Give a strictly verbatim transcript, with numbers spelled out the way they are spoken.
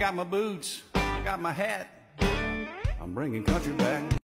got my boots, got my hat. I'm bringing country back.